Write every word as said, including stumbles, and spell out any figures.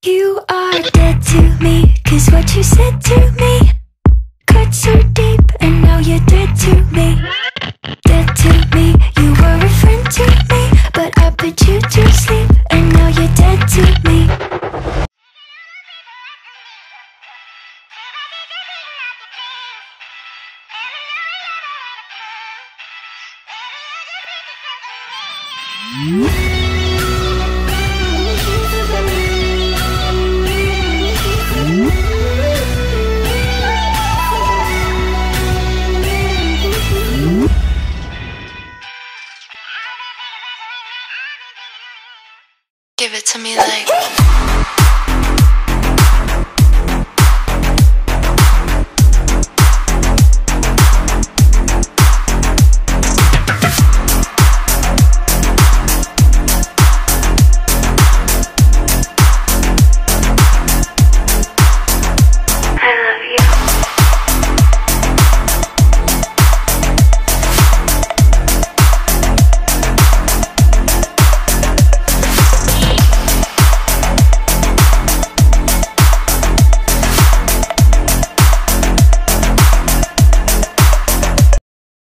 You are dead to me, 'cause what you said to me cut so deep